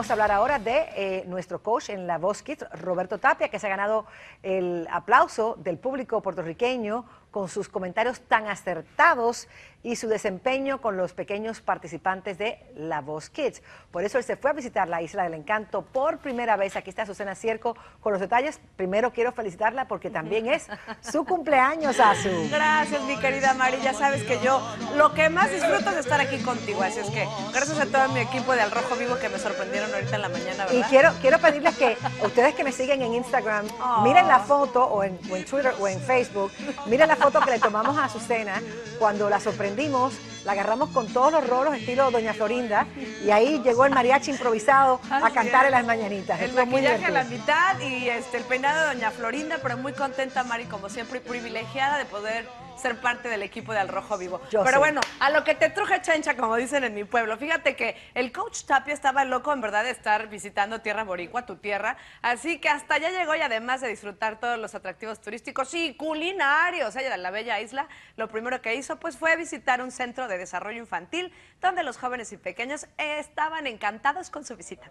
Vamos a hablar ahora de nuestro coach en La Voz Kids, Roberto Tapia, que se ha ganado el aplauso del público puertorriqueño con sus comentarios tan acertados y su desempeño con los pequeños participantes de La Voz Kids. Por eso él se fue a visitar la Isla del Encanto por primera vez. Aquí está Susana Cierco con los detalles. Primero quiero felicitarla porque también es su cumpleaños, Azu. Gracias, mi querida Mari. Ya sabes que yo lo que más disfruto es estar aquí contigo. Así es que gracias a todo mi equipo de Al Rojo Vivo que me sorprendieron ahorita en la mañana, ¿verdad? Y quiero pedirles que ustedes que me siguen en Instagram, miren la foto, o en Twitter o en Facebook, miren la foto que le tomamos a Azucena cuando la sorprendimos, la agarramos con todos los rolos estilo Doña Florinda, y ahí llegó el mariachi improvisado a cantar en las mañanitas. El Estuvo muy maquillaje a la divertido. mitad y el peinado de Doña Florinda, pero muy contenta, Mari, como siempre, y privilegiada de poder ser parte del equipo de Al Rojo Vivo. Yo Pero sé. bueno, a lo que te truje, Chencha, como dicen en mi pueblo. Fíjate que el coach Tapia estaba loco, en verdad, de estar visitando Tierra Boricua, tu tierra. Así que hasta allá llegó y además de disfrutar todos los atractivos turísticos y culinarios de la bella isla, lo primero que hizo pues fue visitar un centro de desarrollo infantil donde los jóvenes y pequeños estaban encantados con su visita.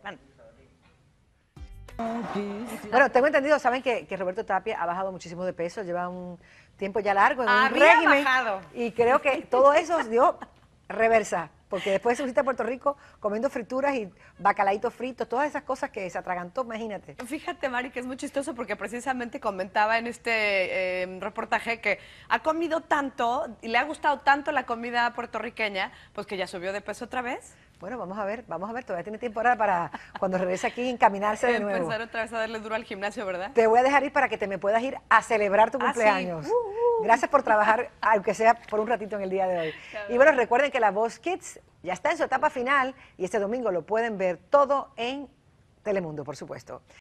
Bueno, tengo entendido, saben que Roberto Tapia ha bajado muchísimo de peso, lleva un tiempo ya largo en un Había régimen. bajado. Y creo que todo eso dio reversa, porque después de su visita a Puerto Rico comiendo frituras y bacalaíto frito, todas esas cosas que se atragantó, imagínate. Fíjate, Mari, que es muy chistoso porque precisamente comentaba en este reportaje que ha comido tanto y le ha gustado tanto la comida puertorriqueña, pues que ya subió de peso otra vez. Bueno, vamos a ver, todavía tiene tiempo ahora para cuando regrese aquí encaminarse de nuevo. Empezar otra vez a darle duro al gimnasio, ¿verdad? Te voy a dejar ir para que te me puedas ir a celebrar tu Ah, sí. cumpleaños. Gracias por trabajar, aunque sea por un ratito en el día de hoy. Y bueno, recuerden que La Voz Kids ya está en su etapa final y este domingo lo pueden ver todo en Telemundo, por supuesto.